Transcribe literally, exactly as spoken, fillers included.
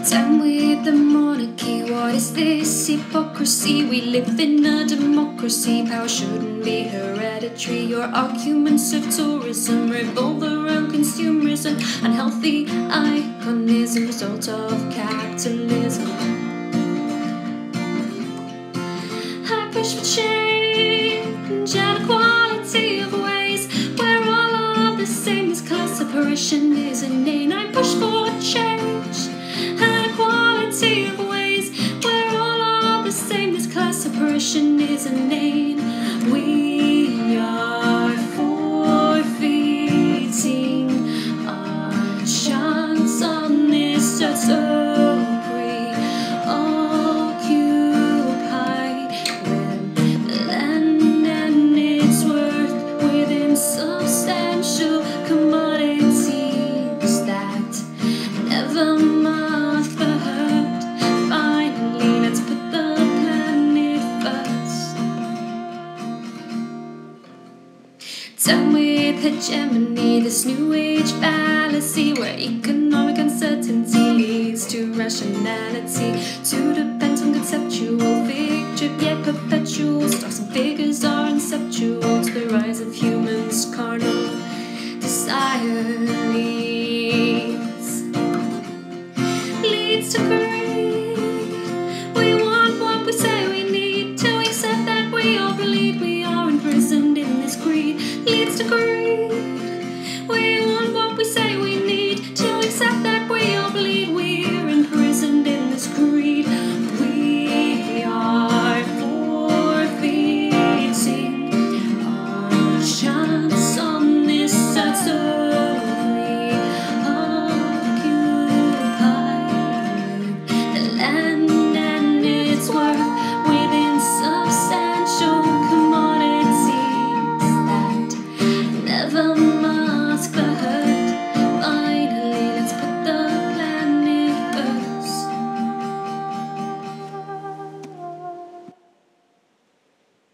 Done with the monarchy, what is this hypocrisy? We live in a democracy, power shouldn't be hereditary. Your arguments of tourism revolve around consumerism, unhealthy iconism, result of capitalism. I push for change and equality of ways, where all are the same, this class separation is inane. I push for change and equality of ways, where all are the same, this class separation is inane. We are forfeiting our chance on this earth so preoccupied with land and its worth, with insubstantial commodities that never mind the hurt. Finally, let's put the planet first. Done with hegemony, this new age fallacy, where economic uncertainty leads to rationality, to depend on conceptual, figurative yet perpetual. Stocks and figures are inceptual, to the rise of humans' carnal desire leads leads to